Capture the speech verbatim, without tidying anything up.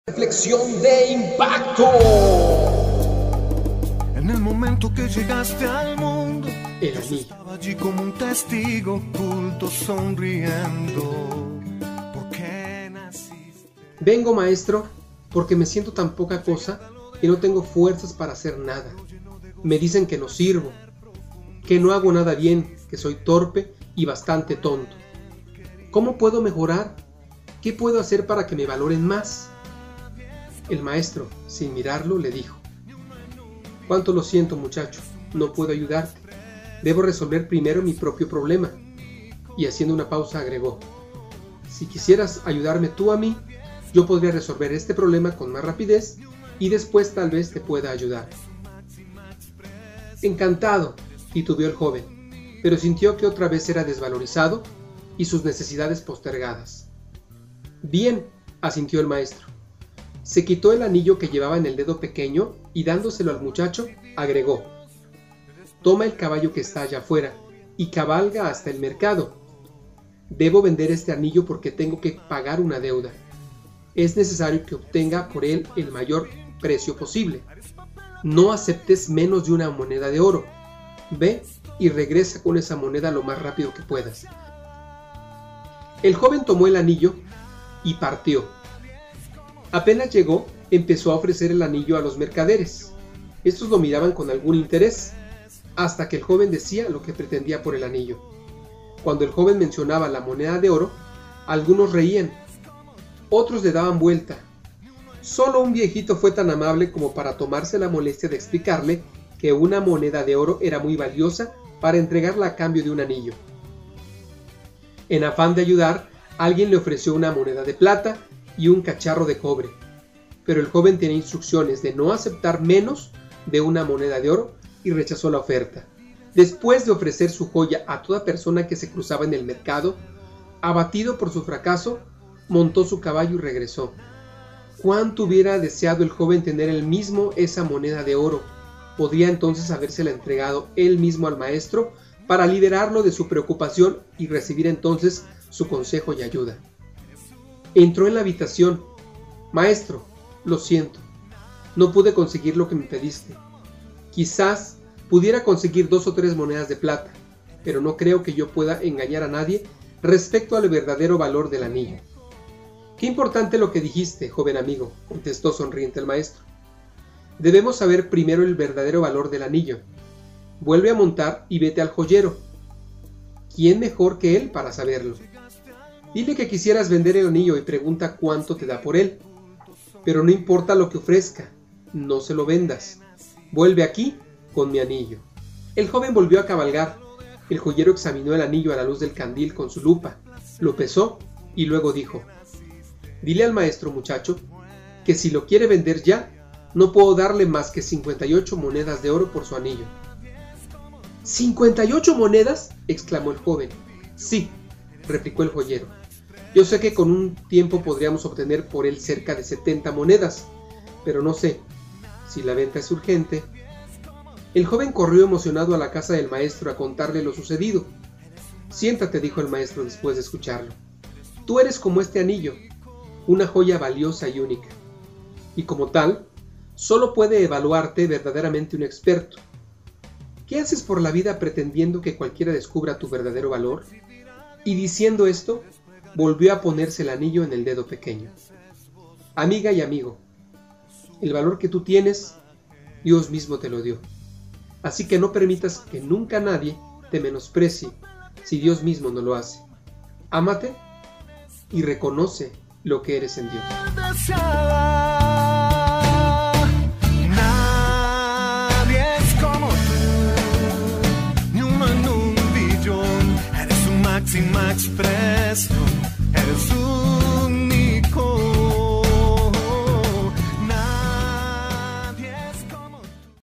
Reflexión de impacto. En el momento que llegaste al mundo, El anillo. estaba allí como un testigo oculto sonriendo. ¿Por qué naciste? Vengo, maestro, porque me siento tan poca cosa que no tengo fuerzas para hacer nada. Me dicen que no sirvo, que no hago nada bien, que soy torpe y bastante tonto. ¿Cómo puedo mejorar? ¿Qué puedo hacer para que me valoren más? El maestro, sin mirarlo, le dijo: «Cuánto lo siento, muchacho, no puedo ayudarte. Debo resolver primero mi propio problema». Y haciendo una pausa agregó: «Si quisieras ayudarme tú a mí, yo podría resolver este problema con más rapidez y después tal vez te pueda ayudar». «Encantado», titubeó el joven, pero sintió que otra vez era desvalorizado y sus necesidades postergadas. «Bien», asintió el maestro. Se quitó el anillo que llevaba en el dedo pequeño y dándoselo al muchacho, agregó: «Toma el caballo que está allá afuera y cabalga hasta el mercado. Debo vender este anillo porque tengo que pagar una deuda. Es necesario que obtenga por él el mayor precio posible. No aceptes menos de una moneda de oro. Ve y regresa con esa moneda lo más rápido que puedas». El joven tomó el anillo y partió. Apenas llegó, empezó a ofrecer el anillo a los mercaderes. Estos lo miraban con algún interés, hasta que el joven decía lo que pretendía por el anillo. Cuando el joven mencionaba la moneda de oro, algunos reían, otros le daban vuelta. Solo un viejito fue tan amable como para tomarse la molestia de explicarle que una moneda de oro era muy valiosa para entregarla a cambio de un anillo. En afán de ayudar, alguien le ofreció una moneda de plata y un cacharro de cobre, pero el joven tenía instrucciones de no aceptar menos de una moneda de oro y rechazó la oferta. Después de ofrecer su joya a toda persona que se cruzaba en el mercado, abatido por su fracaso, montó su caballo y regresó. Cuánto hubiera deseado el joven tener él mismo esa moneda de oro. Podría entonces habérsela entregado él mismo al maestro para liberarlo de su preocupación y recibir entonces su consejo y ayuda. Entró en la habitación. «Maestro, lo siento, no pude conseguir lo que me pediste. Quizás pudiera conseguir dos o tres monedas de plata, pero no creo que yo pueda engañar a nadie respecto al verdadero valor del anillo». «Qué importante lo que dijiste, joven amigo», contestó sonriente el maestro. «Debemos saber primero el verdadero valor del anillo. Vuelve a montar y vete al joyero. ¿Quién mejor que él para saberlo? Dile que quisieras vender el anillo y pregunta cuánto te da por él. Pero no importa lo que ofrezca, no se lo vendas. Vuelve aquí con mi anillo». El joven volvió a cabalgar. El joyero examinó el anillo a la luz del candil con su lupa, lo pesó y luego dijo: «Dile al maestro, muchacho, que si lo quiere vender ya, no puedo darle más que cincuenta y ocho monedas de oro por su anillo». «¿cincuenta y ocho monedas?», exclamó el joven. «Sí», replicó el joyero. «Yo sé que con un tiempo podríamos obtener por él cerca de setenta monedas, pero no sé si la venta es urgente». El joven corrió emocionado a la casa del maestro a contarle lo sucedido. «Siéntate», dijo el maestro después de escucharlo. «Tú eres como este anillo, una joya valiosa y única, y como tal, solo puede evaluarte verdaderamente un experto. ¿Qué haces por la vida pretendiendo que cualquiera descubra tu verdadero valor?». Y diciendo esto, volvió a ponerse el anillo en el dedo pequeño. Amiga y amigo, el valor que tú tienes, Dios mismo te lo dio. Así que no permitas que nunca nadie te menosprecie si Dios mismo no lo hace. Ámate y reconoce lo que eres en Dios. Nadie es como tú, ni uno en un billón. Eres su máxima expresión, eres su